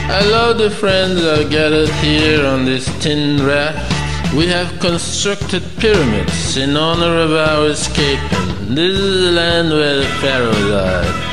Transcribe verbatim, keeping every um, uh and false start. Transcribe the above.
Hello, the friends are gathered here on this tin raft. We have constructed pyramids in honor of our escaping. This is the land where the pharaohs are.